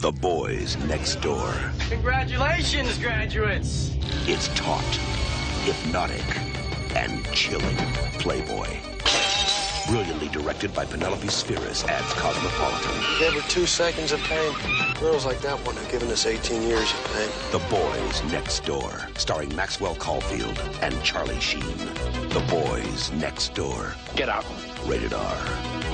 The Boys Next Door. Congratulations, graduates. It's taut, hypnotic, and chilling Playboy. Brilliantly directed by Penelope Spheeris, adds Cosmopolitan. Gave her 2 seconds of pain. Girls like that one have given us 18 years of pain. The Boys Next Door, starring Maxwell, Caulfield, and Charlie Sheen. The Boys Next Door. Get out. Rated R.